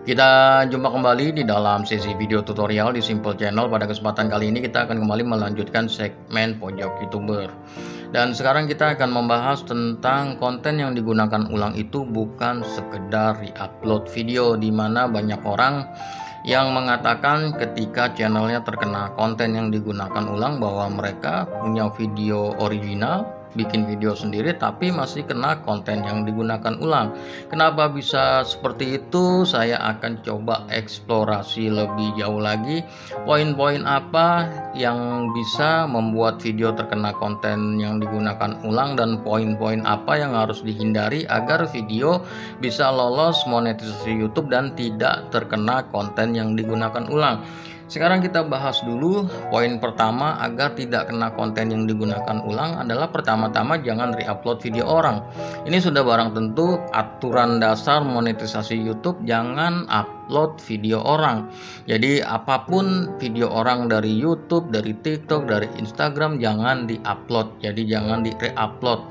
Kita jumpa kembali di dalam sesi video tutorial di Simple Channel. Pada kesempatan kali ini kita akan kembali melanjutkan segmen pojok YouTuber. Dan sekarang kita akan membahas tentang konten yang digunakan ulang itu bukan sekedar re-upload video, di mana banyak orang yang mengatakan ketika channelnya terkena konten yang digunakan ulang bahwa mereka punya video original, bikin video sendiri tapi masih kena konten yang digunakan ulang. Kenapa bisa seperti itu? Saya akan coba eksplorasi lebih jauh lagi poin-poin apa yang bisa membuat video terkena konten yang digunakan ulang, dan poin-poin apa yang harus dihindari agar video bisa lolos monetisasi YouTube dan tidak terkena konten yang digunakan ulang. Sekarang kita bahas dulu poin pertama agar tidak kena konten yang digunakan ulang adalah pertama-tama jangan re-upload video orang. Ini sudah barang tentu aturan dasar monetisasi YouTube, jangan upload video orang. Jadi apapun video orang dari YouTube, dari TikTok, dari Instagram jangan di-upload. Jadi jangan di-re-upload.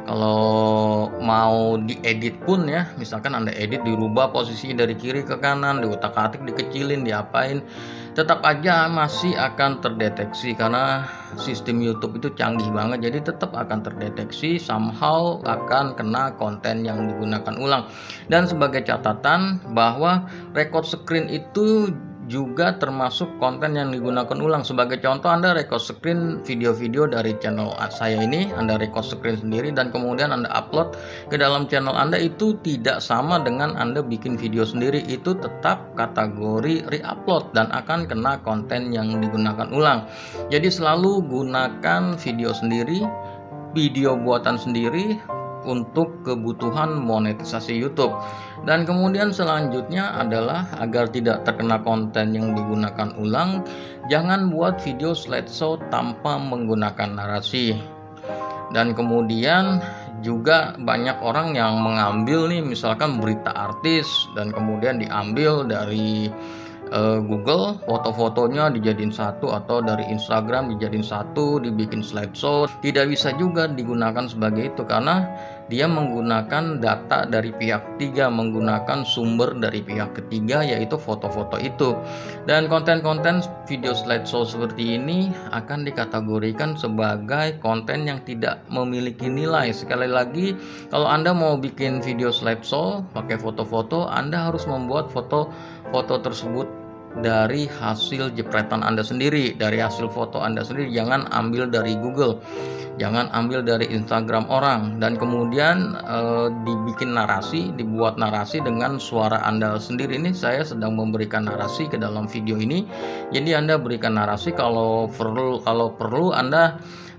Kalau mau diedit pun ya, misalkan Anda edit dirubah posisi dari kiri ke kanan, diutak-atik, dikecilin, diapain, tetap aja masih akan terdeteksi karena sistem YouTube itu canggih banget. Jadi tetap akan terdeteksi, somehow akan kena konten yang digunakan ulang. Dan sebagai catatan bahwa record screen itu juga termasuk konten yang digunakan ulang. Sebagai contoh, Anda record screen video-video dari channel saya ini, Anda record screen sendiri dan kemudian Anda upload ke dalam channel Anda, itu tidak sama dengan Anda bikin video sendiri. Itu tetap kategori re-upload dan akan kena konten yang digunakan ulang. Jadi selalu gunakan video sendiri, video buatan sendiri untuk kebutuhan monetisasi YouTube. Dan kemudian selanjutnya adalah agar tidak terkena konten yang digunakan ulang, jangan buat video slideshow tanpa menggunakan narasi. Dan kemudian juga banyak orang yang mengambil nih misalkan berita artis dan kemudian diambil dari Google, foto-fotonya dijadiin satu, atau dari Instagram dijadiin satu, dibikin slideshow. Tidak bisa juga digunakan sebagai itu karena dia menggunakan data dari pihak ketiga, menggunakan sumber dari pihak ketiga, yaitu foto-foto itu. Dan konten-konten video slideshow seperti ini akan dikategorikan sebagai konten yang tidak memiliki nilai. Sekali lagi, kalau Anda mau bikin video slideshow pakai foto-foto, Anda harus membuat foto-foto tersebut dari hasil jepretan Anda sendiri, dari hasil foto Anda sendiri. Jangan ambil dari Google, jangan ambil dari Instagram orang. Dan kemudian dibikin narasi, dibuat narasi dengan suara Anda sendiri. Ini saya sedang memberikan narasi ke dalam video ini. Jadi Anda berikan narasi, kalau perlu Anda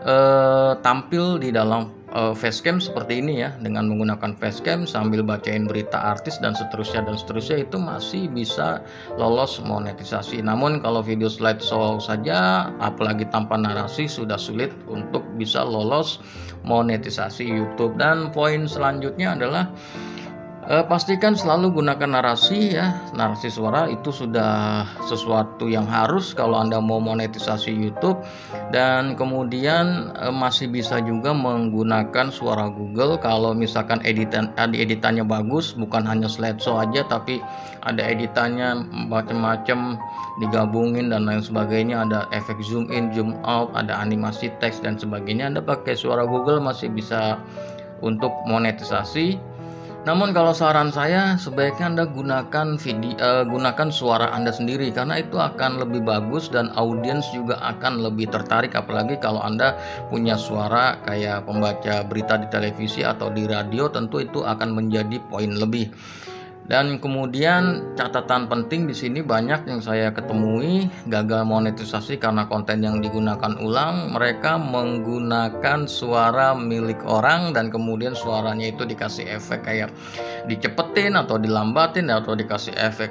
tampil di dalam facecam seperti ini ya, dengan menggunakan facecam sambil bacain berita artis dan seterusnya, itu masih bisa lolos monetisasi. Namun kalau video slideshow saja, apalagi tanpa narasi, sudah sulit untuk bisa lolos monetisasi YouTube. Dan poin selanjutnya adalah pastikan selalu gunakan narasi ya. Narasi suara itu sudah sesuatu yang harus kalau Anda mau monetisasi YouTube. Dan kemudian masih bisa juga menggunakan suara Google kalau misalkan editannya bagus, bukan hanya slideshow aja tapi ada editannya macam-macam digabungin dan lain sebagainya, ada efek zoom in, zoom out, ada animasi teks dan sebagainya. Anda pakai suara Google masih bisa untuk monetisasi. Namun kalau saran saya, sebaiknya Anda gunakan suara Anda sendiri, karena itu akan lebih bagus dan audiens juga akan lebih tertarik. Apalagi kalau Anda punya suara kayak pembaca berita di televisi atau di radio, tentu itu akan menjadi poin lebih. Dan kemudian catatan penting di sini, banyak yang saya ketemui gagal monetisasi karena konten yang digunakan ulang. Mereka menggunakan suara milik orang dan kemudian suaranya itu dikasih efek kayak dicepetin atau dilambatin atau dikasih efek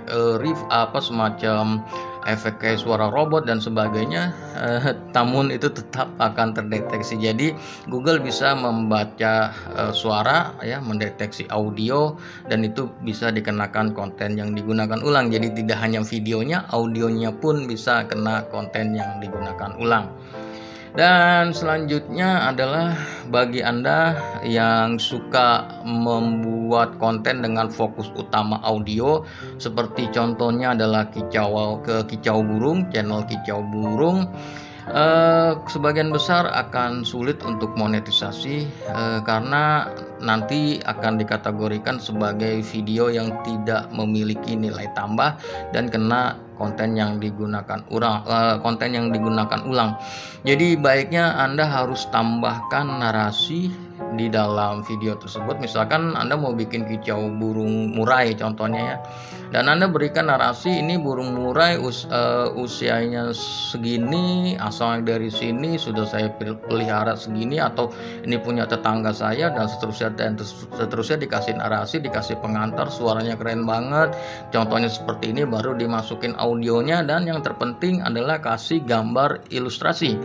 semacam efek kayak suara robot dan sebagainya. Namun itu tetap akan terdeteksi. Jadi Google bisa membaca suara ya, mendeteksi audio, dan itu bisa dikenakan konten yang digunakan ulang. Jadi tidak hanya videonya, audionya pun bisa kena konten yang digunakan ulang. Dan selanjutnya adalah bagi Anda yang suka membuat konten dengan fokus utama audio, seperti contohnya adalah kicau burung, channel kicau burung. Sebagian besar akan sulit untuk monetisasi karena nanti akan dikategorikan sebagai video yang tidak memiliki nilai tambah dan kena konten yang digunakan ulang. Jadi baiknya Anda harus tambahkan narasi di dalam video tersebut. Misalkan Anda mau bikin kicau burung murai contohnya ya, dan Anda berikan narasi ini burung murai usianya segini, asalnya dari sini, sudah saya pelihara segini, atau ini punya tetangga saya, dan seterusnya dikasih narasi, dikasih pengantar, suaranya keren banget, contohnya seperti ini, baru dimasukin audionya. Dan yang terpenting adalah kasih gambar ilustrasi,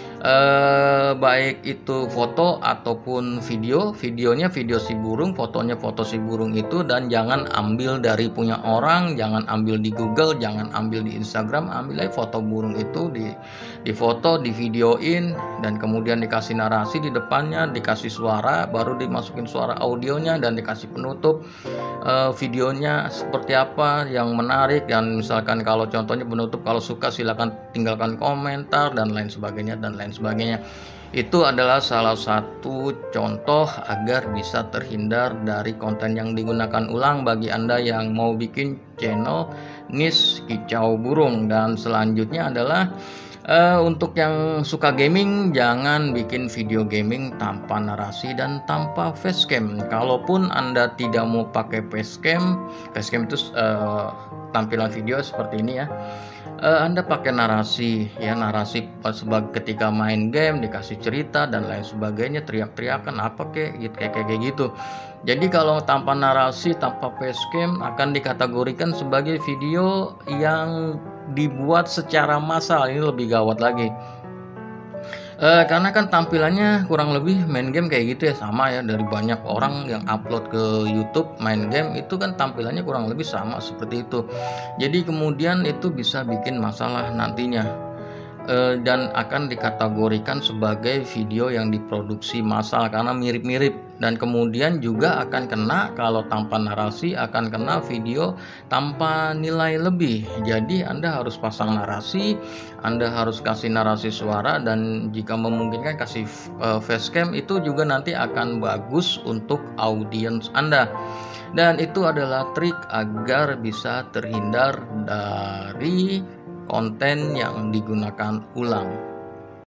baik itu foto ataupun videonya video si burung, fotonya foto si burung itu. Dan jangan ambil dari punya orang, jangan ambil di Google, jangan ambil di Instagram, ambil aja foto burung itu, di foto, di videoin, dan kemudian dikasih narasi di depannya, dikasih suara, baru dimasukin suara audionya, dan dikasih penutup videonya seperti apa yang menarik. Dan misalkan kalau contohnya penutup, kalau suka silakan tinggalkan komentar dan lain sebagainya. Itu adalah salah satu contoh agar bisa terhindar dari konten yang digunakan ulang bagi Anda yang mau bikin channel niche kicau burung. Dan selanjutnya adalah untuk yang suka gaming, jangan bikin video gaming tanpa narasi dan tanpa facecam. Kalaupun Anda tidak mau pakai facecam itu tampilan video seperti ini ya, Anda pakai narasi ya, narasi sebagai ketika main game dikasih cerita dan lain sebagainya, teriak-teriakan apa kayak gitu. Jadi kalau tanpa narasi, tanpa facecam akan dikategorikan sebagai video yang dibuat secara massal. Ini lebih gawat lagi. Karena kan tampilannya kurang lebih main game kayak gitu ya, sama ya, dari banyak orang yang upload ke YouTube main game itu kan tampilannya kurang lebih sama seperti itu. Jadi kemudian itu bisa bikin masalah nantinya, dan akan dikategorikan sebagai video yang diproduksi massal karena mirip-mirip. Dan kemudian juga akan kena, kalau tanpa narasi, akan kena video tanpa nilai lebih. Jadi Anda harus pasang narasi, Anda harus kasih narasi suara, dan jika memungkinkan kasih facecam. Itu juga nanti akan bagus untuk audiens Anda. Dan itu adalah trik agar bisa terhindar dari konten yang digunakan ulang.